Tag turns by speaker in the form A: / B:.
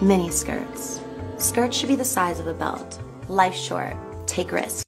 A: Mini skirts. Skirts should be the size of a belt. Life's short. Take risks.